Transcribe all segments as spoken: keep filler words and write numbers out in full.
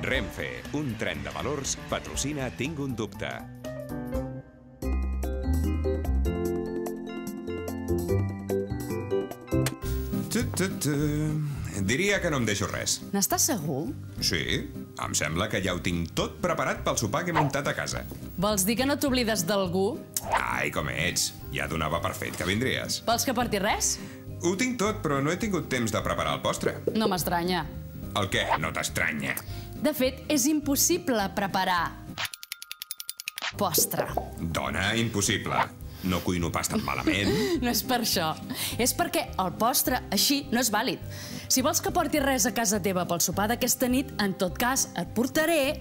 Renfe, un tren de valors, patrocina Tinc un dubte. Diria que no em deixo res. N'estàs segur? Sí, em sembla que ja ho tinc tot preparat pel sopar que he muntat a casa. Vols dir que no t'oblides d'algú? Ai, com ets. Ja donava per fet que vindries. Vols que porti res? Ho tinc tot, però no he tingut temps de preparar el postre. No m'estranya. El què? No t'estranya? De fet, és impossible preparar postre. Dona, impossible. No cuino pas tan malament. No és per això. És perquè el postre així no és vàlid. Si vols que porti res a casa teva pel sopar d'aquesta nit, en tot cas et portaré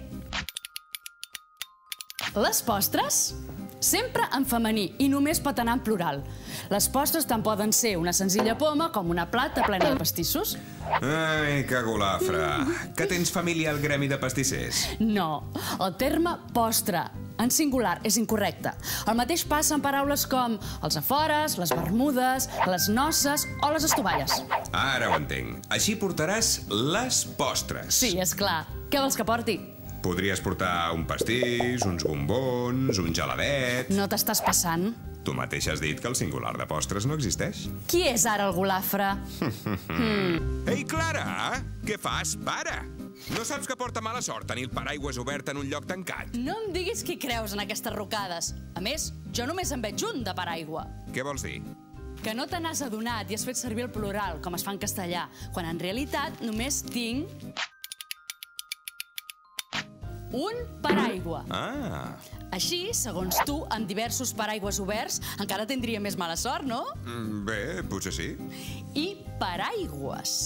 les postres sempre en femení i només pot anar en plural. Les postres tant poden ser una senzilla poma com una plata plena de pastissos. Ai, que golafre. Que tens família al gremi de pastissers? No, el terme postre en singular és incorrecte. El mateix passa en paraules com els afores, les bermudes, les noces o les estovalles. Ara ho entenc. Així portaràs les postres. Sí, és clar. Què vols que porti? Podries portar un pastís, uns bombons, un geladet... No t'estàs passant? Tu mateix has dit que el singular de postres no existeix. Qui és ara el golafre? mm. Ei, Clara! Què fas? Para! No saps que porta mala sort tenir el paraigües obert en un lloc tancat? No em diguis qui creus en aquestes rocades. A més, jo només en veig un de paraigua. Què vols dir? Que no te n'has adonat i has fet servir el plural, com es fa en castellà, quan en realitat només tinc un paraigua. Ah. Així, segons tu, amb diversos paraigües oberts, encara tindria més mala sort, no? Mm, bé, potser sí. I paraigües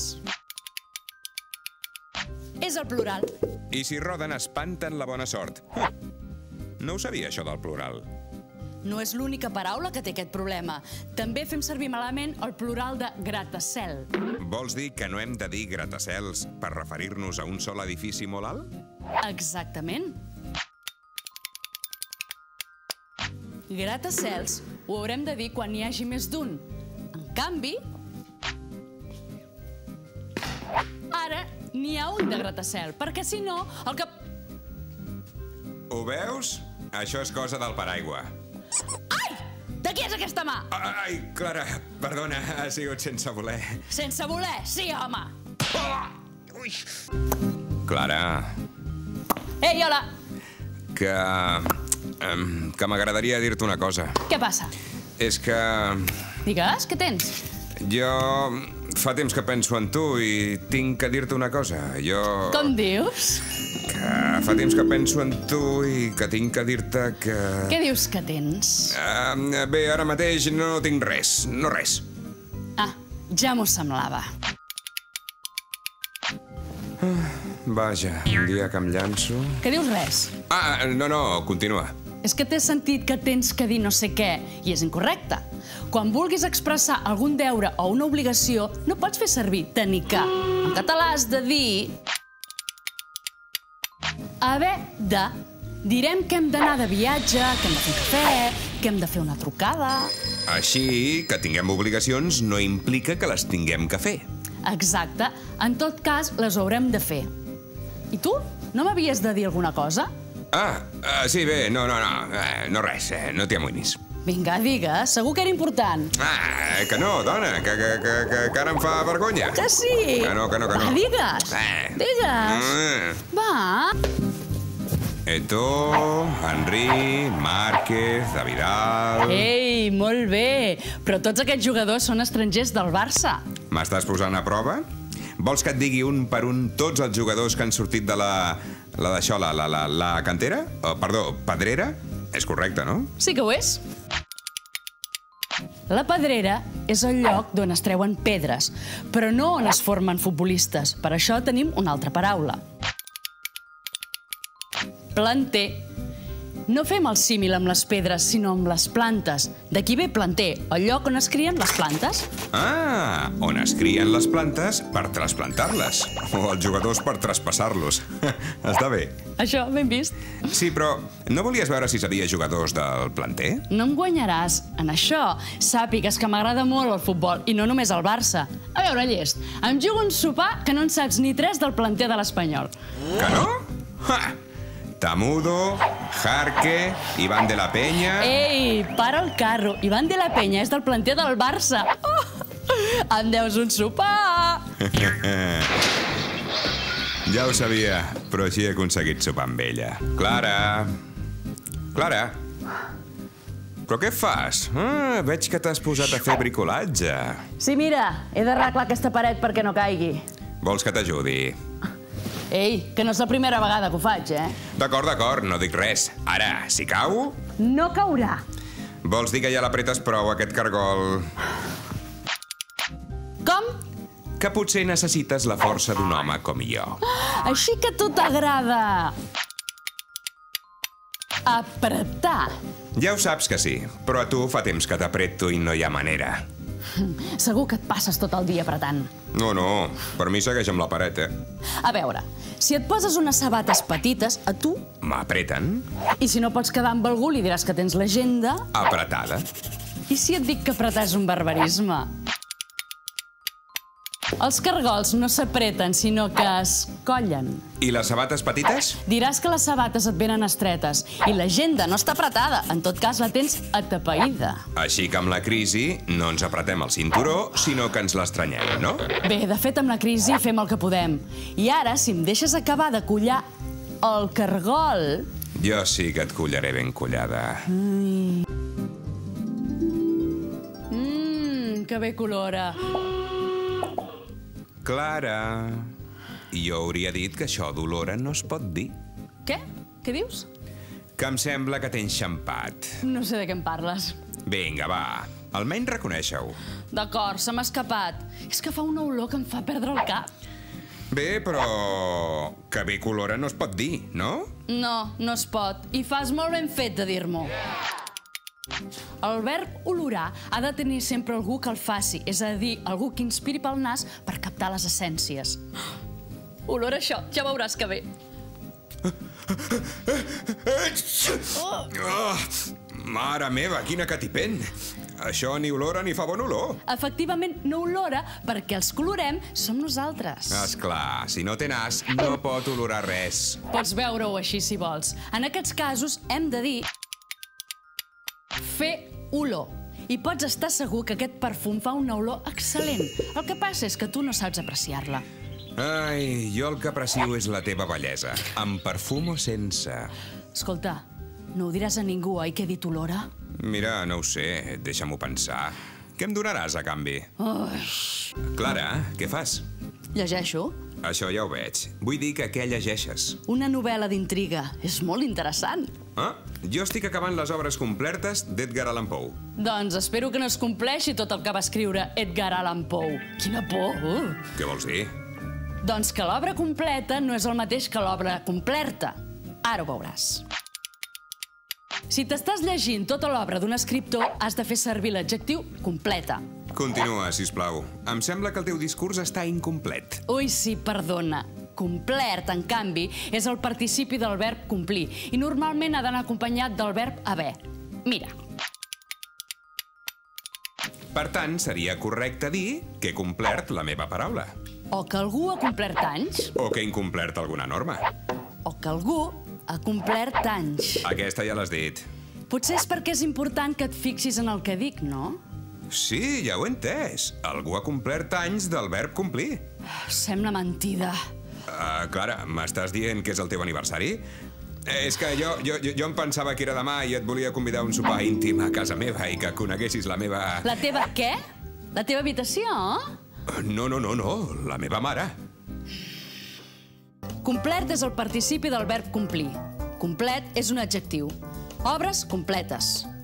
és el plural. I si roden espanten la bona sort. No ho sabia, això del plural. No és l'única paraula que té aquest problema. També fem servir malament el plural de gratacel. Vols dir que no hem de dir gratacels per referir-nos a un sol edifici molt alt? Exactament. Gratacels ho haurem de dir quan n'hi hagi més d'un. En canvi, ara n'hi ha un de gratacel, perquè si no, el que... Ho veus? Això és cosa del paraigua. Ai! De qui és aquesta mà? Ai, Clara, perdona, ha sigut sense voler. Sense voler? Sí, home! Ui! Clara... Ei, hola! Que... que m'agradaria dir-te una cosa. Què passa? És que... Digues, què tens? Jo... fa temps que penso en tu i tinc que dir-te una cosa. Jo... Com dius? Que fa temps que penso en tu i que tinc que dir-te que... Què dius que tens? Uh, bé, ara mateix no tinc res, no res. Ah, ja m'ho semblava. Uh, vaja, un dia que em llanço... Que dius res? Ah, no, no, continua. És que t'he sentit que tens que dir no sé què, i és incorrecte. Quan vulguis expressar algun deure o una obligació, no pots fer servir tenir que. En català has de dir... haver de. Direm que hem d'anar de viatge, que hem de fer un cafè, que hem de fer una trucada... Així, que tinguem obligacions no implica que les tinguem que fer. Exacte. En tot cas, les haurem de fer. I tu? No m'havies de dir alguna cosa? Ah, uh, sí, bé, no, no, no, uh, no res, uh, no t'hi amoïnis. Vinga, digues, segur que era important. Ah, que no, dona, que, que, que, que, que ara em fa vergonya. Que sí? Que no, que no, que no. Va, digues, eh. digues. Mm. Va. Eto'o, Henry, Márquez, Vidal... Ei, molt bé, però tots aquests jugadors són estrangers del Barça. M'estàs posant a prova? Vols que et digui un per un tots els jugadors que han sortit de la... la d'això, la, la, la, la cantera? Oh, perdó, pedrera? És correcte, no? Sí que ho és. La pedrera és el lloc d'on es treuen pedres, però no on es formen futbolistes. Per això tenim una altra paraula. Planter. No fem el símil amb les pedres, sinó amb les plantes. D'aquí ve planter, el lloc on es crien les plantes. Ah, on es crien les plantes per trasplantar-les. O els jugadors per traspassar-los. Està bé. Això, ben vist. Sí, però no volies veure si sabia jugadors del planter? No em guanyaràs en això. Sàpigues que m'agrada molt el futbol, i no només el Barça. A veure, llest, em jugo un sopar que no en saps ni tres del planter de l'Espanyol. Que no? Ha! Tamudo, Jarque, Iván de la Peña... Ei, para el carro. Iván de la Peña és del planter del Barça. Oh, em deus un sopar. Ja ho sabia, però així he aconseguit sopar amb ella. Clara! Clara! Però què fas? Ah, veig que t'has posat a fer bricolatge. Sí, mira, he d'arreglar aquesta paret perquè no caigui. Vols que t'ajudi? Ei, que no és la primera vegada que ho faig, eh? D'acord, d'acord, no dic res. Ara, si cau... No caurà. Vols dir que ja l'apretes prou, aquest cargol? Com? Que potser necessites la força d'un home com jo. Així que a tu t'agrada... apretar. Ja ho saps que sí, però a tu fa temps que t'apreto i no hi ha manera. Segur que et passes tot el dia apretant. No, no, per mi segueix amb la paret, eh? A veure, si et poses unes sabates petites, a tu... M'apreten? I si no pots quedar amb algú, li diràs que tens l'agenda... Apretada. I si et dic que apretar és un barbarisme? Els cargols no s'apreten, sinó que es collen. I les sabates petites? Diràs que les sabates et venen estretes i l'agenda no està apretada. En tot cas, la tens atapeïda. Així que amb la crisi no ens apretem el cinturó, sinó que ens l'estranyem, no? Bé, de fet, amb la crisi fem el que podem. I ara, si em deixes acabar de collar el cargol... Jo sí que et collaré ben collada. Mmm, que bé colora. Clara, jo hauria dit que això d'olora no es pot dir. Què? Què dius? Que em sembla que t'he enxampat. No sé de què em parles. Vinga, va, almenys reconeixeu. D'acord, se m'ha escapat. És que fa una olor que em fa perdre el cap. Bé, però... que bé colora no es pot dir, no? No, no es pot. I fas molt ben fet de dir-m'ho. El verb olorar ha de tenir sempre algú que el faci, és a dir, algú que inspiri pel nas per captar les essències. Olora això, ja veuràs que bé. Oh, mare meva, quina catipent! Això ni olora ni fa bon olor. Efectivament, no olora perquè els que olorem som nosaltres. Esclar, si no té nas, no pot olorar res. Pots veure-ho així si vols. En aquests casos hem de dir fer olor. I pots estar segur que aquest perfum fa una olor excel·lent. El que passa és que tu no saps apreciar-la. Ai, jo el que aprecio és la teva bellesa, amb perfum o sense. Escolta, no ho diràs a ningú, oi, que he dit olora? Mira, no ho sé, deixa'm-ho pensar. Què em donaràs a canvi? Ui. Clara, què fas? Llegeixo. Això ja ho veig. Vull dir que què llegeixes? Una novel·la d'intriga. És molt interessant. Ah, jo estic acabant les obres completes d'Edgar Allan Poe. Doncs espero que no es compleixi tot el que va escriure Edgar Allan Poe. Quina por! Uh. Què vols dir? Doncs que l'obra completa no és el mateix que l'obra complerta. Ara ho veuràs. Si t'estàs llegint tota l'obra d'un escriptor, has de fer servir l'adjectiu completa. Continua, sisplau. Em sembla que el teu discurs està incomplet. Ui, sí, perdona. Complert, en canvi, és el participi del verb complir i normalment ha d'anar acompanyat del verb haver. Mira. Per tant, seria correcte dir que he complert la meva paraula. O que algú ha complert anys, O que he incomplert alguna norma. o que algú ha complert anys. Aquesta ja l'has dit. Potser és perquè és important que et fixis en el que dic, no? Sí, ja ho he entès. Algú ha complert anys del verb complir. Sembla mentida. Uh, Clara, m'estàs dient que és el teu aniversari? És que jo, jo, jo, jo em pensava que era demà i et volia convidar a un sopar íntim a casa meva i que coneguessis la meva... La teva què? La teva habitació? No, no, no, no, la meva mare. Complert és el participi del verb complir. Complet és un adjectiu. Obres completes.